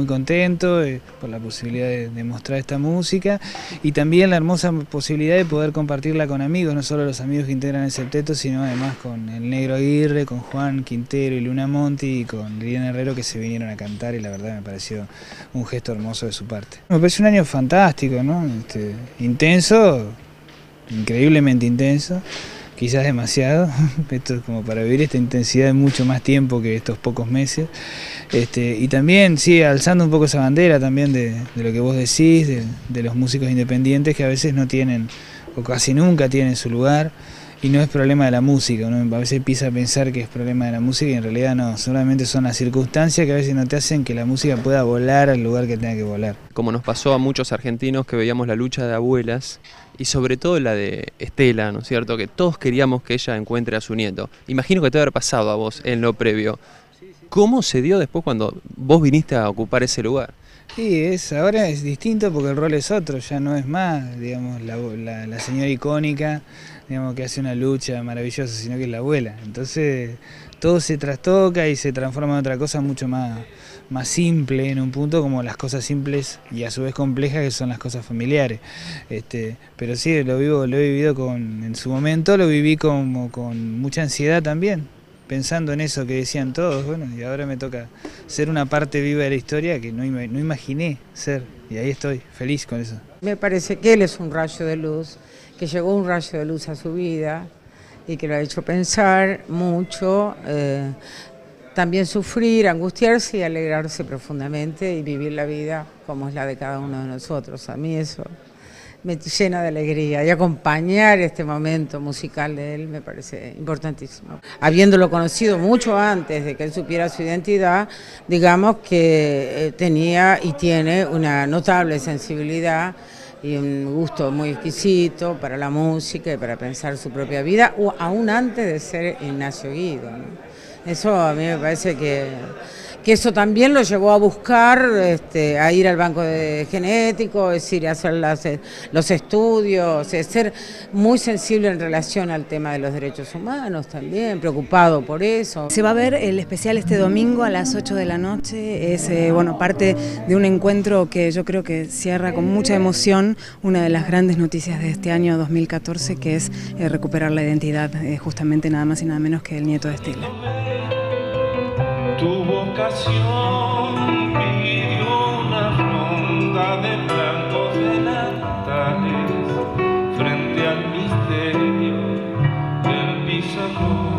contento por la posibilidad de mostrar esta música y también la hermosa posibilidad de poder compartirla con amigos, no solo los amigos que integran el septeto, sino además con el Negro Aguirre, con Juan Quintero y Luna Monti y con Liliana Herrero, que se vinieron a cantar, y la verdad me pareció un gesto hermoso de su parte. Me pareció un año fantástico, ¿no? Intenso, increíblemente intenso. Quizás demasiado, esto es como para vivir esta intensidad de mucho más tiempo que estos pocos meses. Y también, sí, alzando un poco esa bandera también de lo que vos decís, de los músicos independientes que a veces no tienen, o casi nunca tienen su lugar, y no es problema de la música, uno a veces empieza a pensar que es problema de la música y en realidad no, solamente son las circunstancias que a veces no te hacen que la música pueda volar al lugar que tenga que volar. Como nos pasó a muchos argentinos que veíamos la lucha de abuelas, y sobre todo la de Estela, ¿no es cierto? Que todos queríamos que ella encuentre a su nieto. Imagino que te debe haber pasado a vos en lo previo. ¿Cómo se dio después cuando vos viniste a ocupar ese lugar? Sí, ahora es distinto porque el rol es otro, ya no es más, digamos, la señora icónica, digamos, que hace una lucha maravillosa, sino que es la abuela. Entonces todo se trastoca y se transforma en otra cosa mucho más simple en un punto, como las cosas simples y a su vez complejas que son las cosas familiares. Pero sí, lo he vivido en su momento lo viví con mucha ansiedad también, pensando en eso que decían todos, bueno, y ahora me toca ser una parte viva de la historia que no imaginé ser, y ahí estoy, feliz con eso. Me parece que él es un rayo de luz, que llegó un rayo de luz a su vida y que lo ha hecho pensar mucho, también sufrir, angustiarse y alegrarse profundamente y vivir la vida como es la de cada uno de nosotros. A mí eso me llena de alegría y acompañar este momento musical de él me parece importantísimo. Habiéndolo conocido mucho antes de que él supiera su identidad, digamos que tenía y tiene una notable sensibilidad y un gusto muy exquisito para la música y para pensar su propia vida, o aún antes de ser Ignacio Guido, ¿no? Eso a mí me parece que eso también lo llevó a buscar, a ir al banco genético, es decir, a hacer los estudios, ser muy sensible en relación al tema de los derechos humanos también, preocupado por eso. Se va a ver el especial este domingo a las 8 de la noche, es parte de un encuentro que yo creo que cierra con mucha emoción una de las grandes noticias de este año 2014, que es recuperar la identidad, justamente nada más y nada menos que el nieto de Estela. Tu vocación pidió una ronda de blancos delantales frente al misterio del pizarrón.